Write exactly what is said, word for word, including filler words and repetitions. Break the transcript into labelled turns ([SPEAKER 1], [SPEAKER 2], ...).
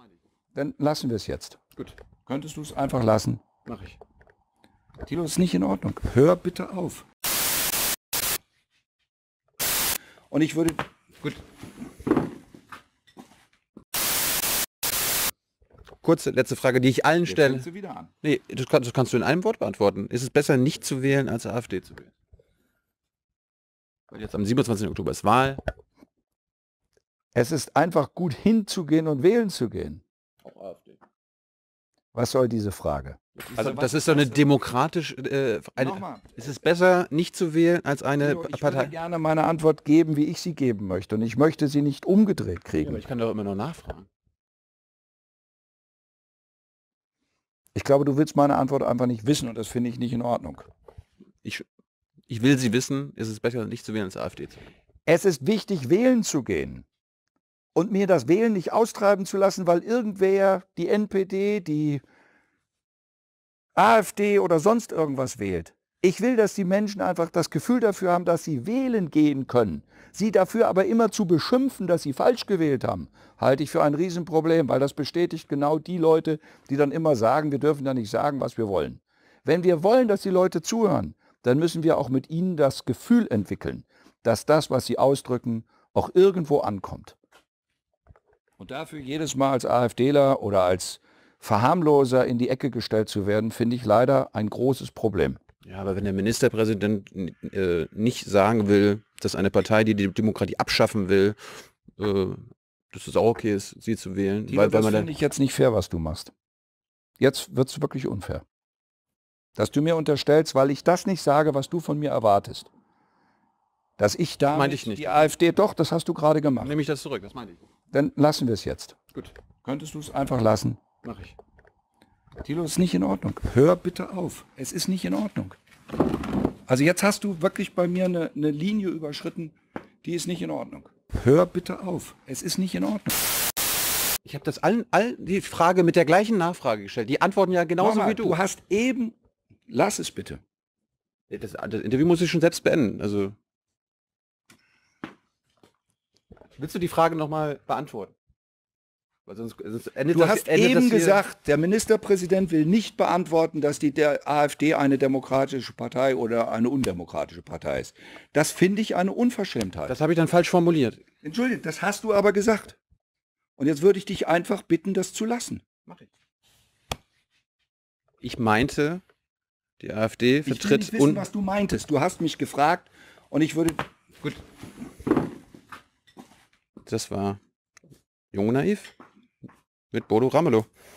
[SPEAKER 1] Dann lassen wir es jetzt.
[SPEAKER 2] Gut.
[SPEAKER 1] Könntest du es einfach lassen?
[SPEAKER 2] Mach ich.
[SPEAKER 1] Thilo, ist nicht in Ordnung. Hör bitte auf. Und ich würde...
[SPEAKER 2] Gut. Kurze letzte Frage, die ich allen
[SPEAKER 1] Jetzt
[SPEAKER 2] stelle.
[SPEAKER 1] fängst du wieder an.
[SPEAKER 2] Nee, das kannst, das kannst du in einem Wort beantworten. Ist es besser, nicht zu wählen, als AfD zu wählen? Weil jetzt am siebenundzwanzigsten Oktober ist Wahl.
[SPEAKER 1] Es ist einfach gut hinzugehen und wählen zu gehen.
[SPEAKER 2] Auch AfD.
[SPEAKER 1] Was soll diese Frage?
[SPEAKER 2] Also das ist doch eine demokratisch... Äh, eine,
[SPEAKER 1] Nochmal.
[SPEAKER 2] ist es besser, nicht zu wählen, als eine
[SPEAKER 1] Thilo, ich
[SPEAKER 2] Partei?
[SPEAKER 1] würde gerne meine Antwort geben, wie ich sie geben möchte. Und ich möchte sie nicht umgedreht
[SPEAKER 2] Ja,
[SPEAKER 1] kriegen.
[SPEAKER 2] aber ich kann doch immer noch nachfragen.
[SPEAKER 1] Ich glaube, du willst meine Antwort einfach nicht wissen und das finde ich nicht in Ordnung.
[SPEAKER 2] Ich, ich will sie wissen, ist es besser, nicht zu wählen, als AfD zu wählen?
[SPEAKER 1] Es ist wichtig, wählen zu gehen. Und mir das Wählen nicht austreiben zu lassen, weil irgendwer die N P D, die AfD oder sonst irgendwas wählt. Ich will, dass die Menschen einfach das Gefühl dafür haben, dass sie wählen gehen können. Sie dafür aber immer zu beschimpfen, dass sie falsch gewählt haben, halte ich für ein Riesenproblem, weil das bestätigt genau die Leute, die dann immer sagen, wir dürfen ja nicht sagen, was wir wollen. Wenn wir wollen, dass die Leute zuhören, dann müssen wir auch mit ihnen das Gefühl entwickeln, dass das, was sie ausdrücken, auch irgendwo ankommt. Und dafür jedes Mal als AfDler oder als Verharmloser in die Ecke gestellt zu werden, finde ich leider ein großes Problem.
[SPEAKER 2] Ja, aber wenn der Ministerpräsident äh, nicht sagen will, dass eine Partei, die die Demokratie abschaffen will, äh, dass es auch okay ist, sie zu wählen.
[SPEAKER 1] Thilo,
[SPEAKER 2] weil, weil
[SPEAKER 1] das
[SPEAKER 2] man
[SPEAKER 1] finde ich jetzt nicht fair, was du machst. Jetzt wird es wirklich unfair. Dass du mir unterstellst, weil ich das nicht sage, was du von mir erwartest. Dass ich da
[SPEAKER 2] meinte ich nicht.
[SPEAKER 1] die AfD, doch, das hast du gerade gemacht.
[SPEAKER 2] Nehme ich das zurück, das meine ich.
[SPEAKER 1] Dann lassen wir es jetzt.
[SPEAKER 2] Gut,
[SPEAKER 1] Könntest du es einfach lassen?
[SPEAKER 2] mache ich.
[SPEAKER 1] Thilo, ist nicht in Ordnung. Hör bitte auf. Es ist nicht in Ordnung. Also jetzt hast du wirklich bei mir eine, eine Linie überschritten, die ist nicht in Ordnung. Hör bitte auf. Es ist nicht in Ordnung.
[SPEAKER 2] Ich habe das allen, allen die Frage mit der gleichen Nachfrage gestellt. Die antworten ja genauso
[SPEAKER 1] Nochmal,
[SPEAKER 2] wie du.
[SPEAKER 1] Du hast eben... Lass es bitte.
[SPEAKER 2] Das, das Interview muss ich schon selbst beenden. Also willst du die Frage nochmal beantworten? Weil sonst, sonst endet
[SPEAKER 1] Du
[SPEAKER 2] das,
[SPEAKER 1] hast
[SPEAKER 2] endet das
[SPEAKER 1] eben
[SPEAKER 2] hier-
[SPEAKER 1] gesagt, der Ministerpräsident will nicht beantworten, dass die der AfD eine demokratische Partei oder eine undemokratische Partei ist. Das finde ich eine Unverschämtheit.
[SPEAKER 2] Das habe ich dann falsch formuliert.
[SPEAKER 1] Entschuldigung, das hast du aber gesagt. Und jetzt würde ich dich einfach bitten, das zu lassen.
[SPEAKER 2] Mach ich. Ich meinte, die AfD
[SPEAKER 1] Ich will
[SPEAKER 2] vertritt...
[SPEAKER 1] nicht wissen,
[SPEAKER 2] un-
[SPEAKER 1] was du meintest. Du hast mich gefragt und ich würde...
[SPEAKER 2] Gut. Das war Jung und Naiv mit Bodo Ramelow.